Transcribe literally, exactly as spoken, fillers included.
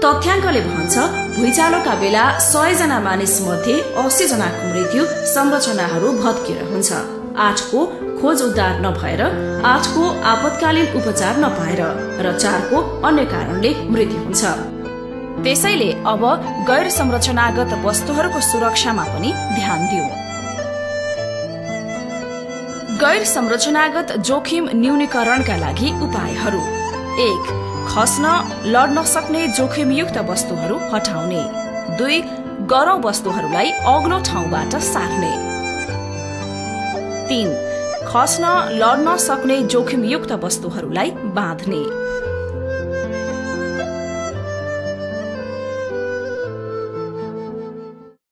तथ्याङ्कले भन्छ भुइँचालोका बेला सय जना मानिस मध्ये अस्सी जनाको मृत्यु संरचनाहरू भत्किएर हुन्छ। आठको खोज उद्धार नभएर, आठको आपतकालीन उपचार नपाएर र चारको अन्य कारणले मृत्यु हुन्छ। त्यसैले अब गैर संरचनागत वस्तुहरूको सुरक्षामा पनि ध्यान दिउँ। गैर संरचनागत जोखिम न्यूनीकरणका लागि उपायहरू। एक, खस्न लड्न सक्ने जोखिमयुक्त वस्तुहरू हटाउने। दुई, गरौं वस्तुहरूलाई अग्लो ठाउँबाट सार्ने। तीन, खस्न लड्न सक्ने जोखिमयुक्त वस्तुहरूलाई बाँध्ने।